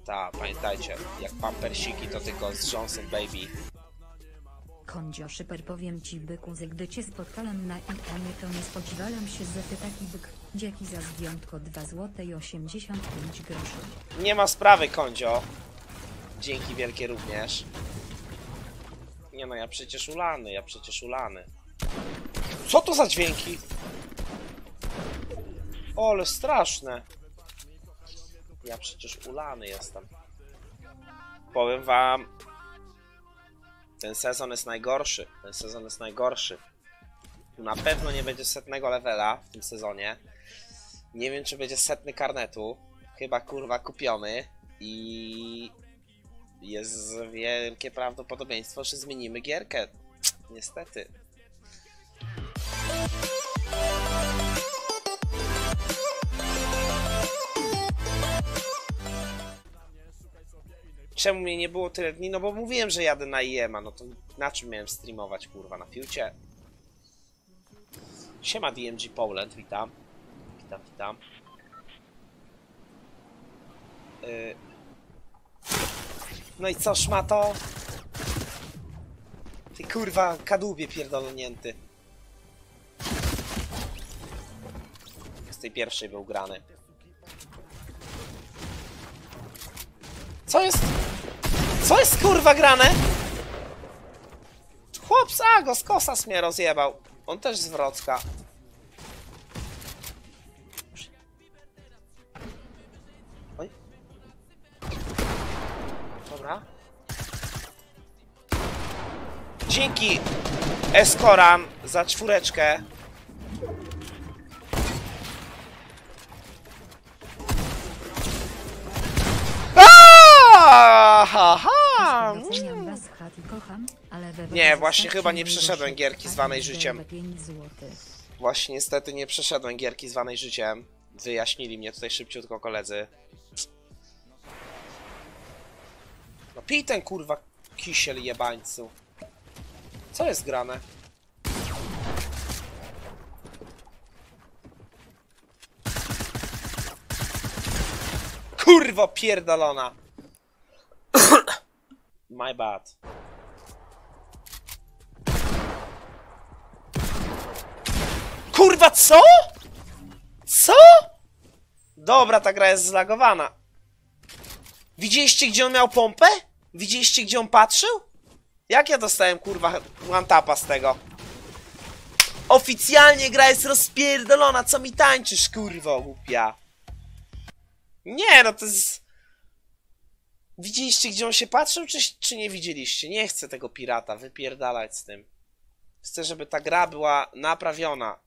Ta, pamiętajcie, jak pampersiki to tylko z Johnson Baby. Kondzio szyper, powiem ci byku, że gdy cię spotkałem na IM to nie spodziewałem się, że ty taki byk. Dzięki za zdjątko 2 zł i 85 groszy. Nie ma sprawy, Kondzio. Dzięki wielkie również. Nie no, ja przecież ulany. Co to za dźwięki? O, ale straszne. Ja przecież ulany jestem. Powiem wam, ten sezon jest najgorszy. Tu na pewno nie będzie 100 levela w tym sezonie. Nie wiem, czy będzie 100 karnetu. Chyba kurwa kupiony. I jest wielkie prawdopodobieństwo, że zmienimy gierkę. Niestety. Czemu mnie nie było tyle dni? No bo mówiłem, że jadę na IEMA. No to na czym miałem streamować, kurwa? Na fiucie? Siema DMG Poland, witam. Witam. No i co, szmato? Ty kurwa, kadłubie pierdolnięty. Z tej pierwszej był grany. Co jest? Co jest kurwa grane? Chłop z Agos, Kosas mnie rozjebał. On też z Wrocka. Oj. Dobra. Dzięki Eskoran za 4. Nie, właśnie chyba nie przeszedłem gierki zwanej życiem. Właśnie niestety nie przeszedłem gierki zwanej życiem. Wyjaśnili mnie tutaj szybciutko koledzy. No pij ten kurwa kisiel jebańcu. Co jest grane? Kurwo pierdolona. My bad. Kurwa, co? Co? Dobra, ta gra jest zlagowana. Widzieliście, gdzie on miał pompę? Widzieliście, gdzie on patrzył? Jak ja dostałem, kurwa, one-tapa z tego? Oficjalnie gra jest rozpierdolona. Co mi tańczysz, kurwo, głupia? Nie, no to jest... Widzieliście, gdzie on się patrzył, czy nie widzieliście? Nie chcę tego pirata, wypierdalać z tym. Chcę, żeby ta gra była naprawiona.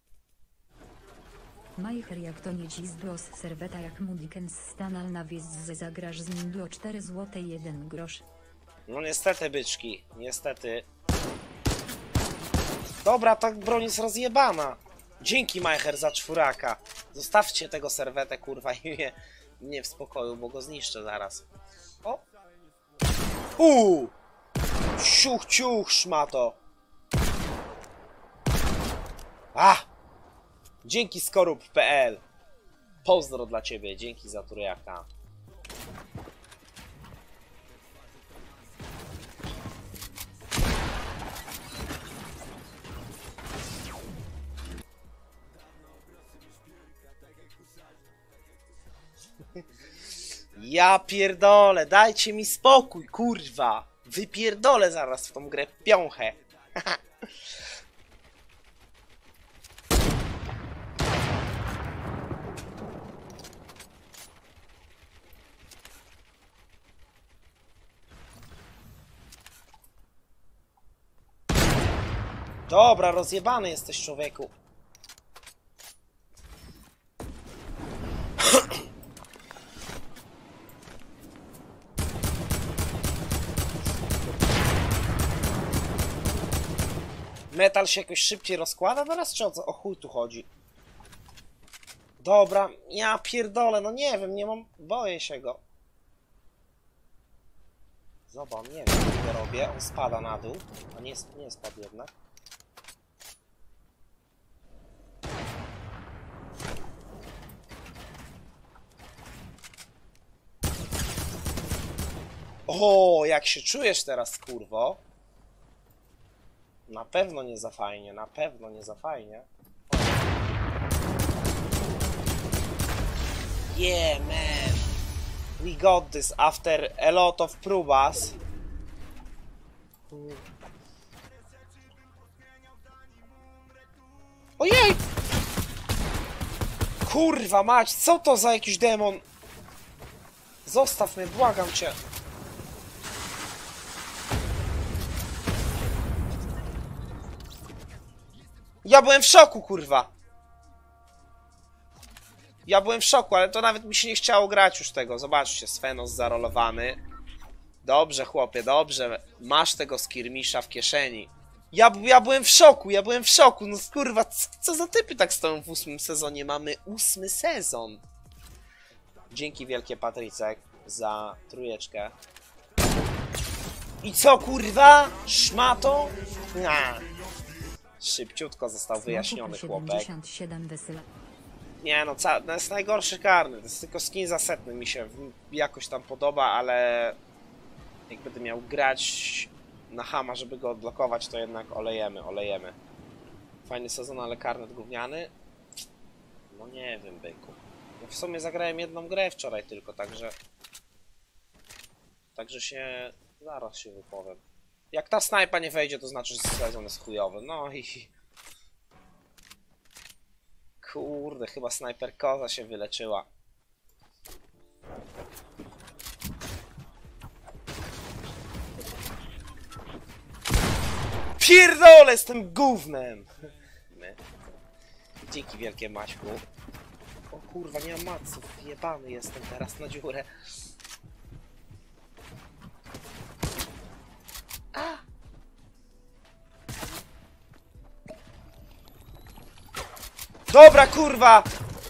Majcher, jak to nie ci zbros serweta, jak Mudikens stanal na wieś, że zagrasz z nim do 4 zł 1 grosz. No niestety, byczki, niestety. Dobra, ta broń jest rozjebana. Dzięki, Majcher, za 4. Zostawcie tego serwetę, kurwa, i mnie w spokoju, bo go zniszczę zaraz. O! Ciuch, ciuch, szmato! Dzięki skorup.pl. Pozdro dla ciebie, dzięki za trójaka. Ja pierdolę, dajcie mi spokój, kurwa. Wypierdolę zaraz w tą grę piąchę. Dobra, rozjebany jesteś, człowieku. Metal się jakoś szybciej rozkłada teraz, czy o chuj tu chodzi? Dobra, ja pierdolę, no nie wiem, nie mam... Boję się go. Zobacz, nie wiem, co ja robię. On spada na dół. A nie spadł jednak. O, jak się czujesz teraz, kurwo? Na pewno nie za fajnie, na pewno nie za fajnie. Yeah, man. We got this after a lot of próbas. Ojej! Kurwa mać, co to za jakiś demon? Zostaw mnie, błagam cię. Ja byłem w szoku, kurwa. Ja byłem w szoku, ale to nawet mi się nie chciało grać już tego. Zobaczcie, Svenos zarolowany. Dobrze, chłopie, dobrze. Masz tego skirmisza w kieszeni. Ja byłem w szoku, No kurwa, co za typy tak stoją w 8. sezonie? Mamy 8. sezon. Dzięki wielkie, Patrycek, za trójeczkę. I co, kurwa? Szmato? Szybciutko został wyjaśniony chłopek. 77 wysyła. Nie no, to jest najgorszy karny. To jest tylko skin za setny, mi się jakoś tam podoba, ale jak będę miał grać na Hama, żeby go odblokować, to jednak olejemy. Fajny sezon, ale karnet gówniany? No nie wiem, byku. No w sumie zagrałem jedną grę wczoraj tylko, także się... zaraz się wypowiem. Jak ta snajpa nie wejdzie, to znaczy, że sezon jest chujowy. No i... Kurde, chyba snajper koza się wyleczyła. Pierdolę z tym gównem! Dzięki wielkie, Maćku. O kurwa, nie mam maców. Jebany jestem teraz na dziurę. A! Dobra, kurwa!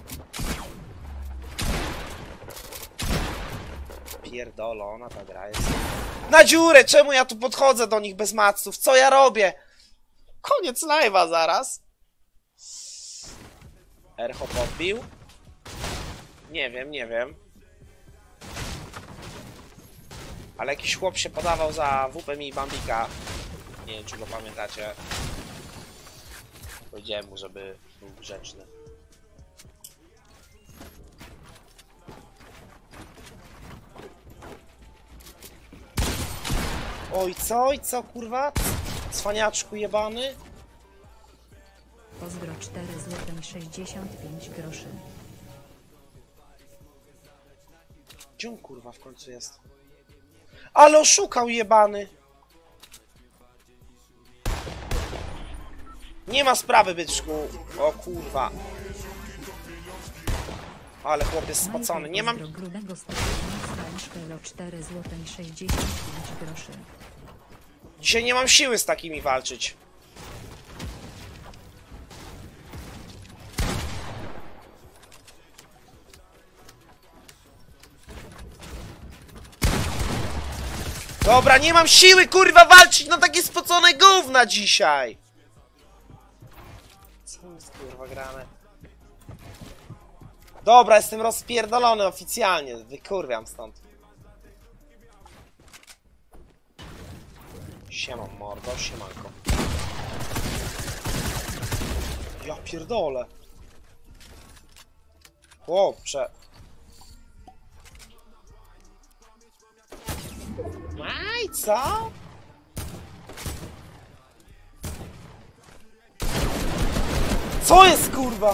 Pierdolona ta gra jest. Na dziurę! Czemu ja tu podchodzę do nich bez maców? Co ja robię? Koniec live'a zaraz. Ercho podbił? Nie wiem. Ale jakiś chłop się podawał za WP mi Bambika. Nie wiem, czy go pamiętacie. Powiedziałem mu, żeby był grzeczny. Oj, co, kurwa? Cwaniaczku jebany? Pozdro 4 zł 65 groszy. Gdzie on, kurwa, w końcu jest? Ale oszukał jebany! Nie ma sprawy, byczku. O kurwa. Ale chłopiec spocony. Nie mam... Grubego 4 zł 65 groszy. Dzisiaj nie mam siły z takimi walczyć. Dobra, nie mam siły, kurwa, walczyć na takie spocone gówna dzisiaj. Co jest, kurwa, grane? Dobra, jestem rozpierdolony oficjalnie. Wykurwiam stąd. Siema, mordo, siemanko. Ja pierdolę. Chłopcze. Aj, co? Co jest, kurwa?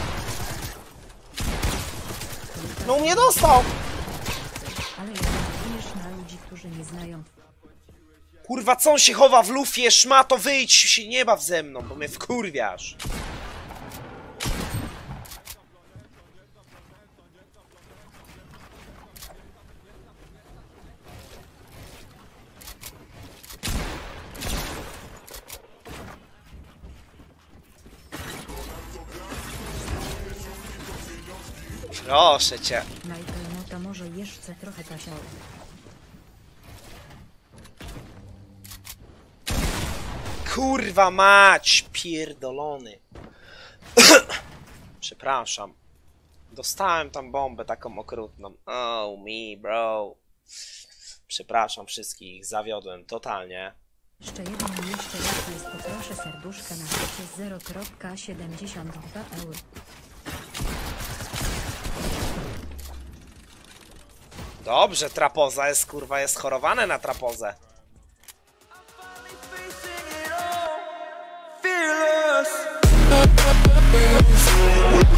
No mnie dostał! Ale jak mówisz na ludzi, którzy nie znają. Kurwa, co on się chowa w lufie? Szmato, wyjdź się, nie baw ze mną, bo mnie wkurwiasz. Proszę cię. Michael, no to może jeszcze trochę kasiał. Kurwa mać, pierdolony. Przepraszam. Dostałem tam bombę taką okrutną. Oh me, bro. Przepraszam wszystkich, zawiodłem totalnie. Jeszcze raz jest, poproszę serduszka na kocie 0,72 euro. Dobrze, trapoza jest kurwa, jest chorowane na trapozę. Fearless.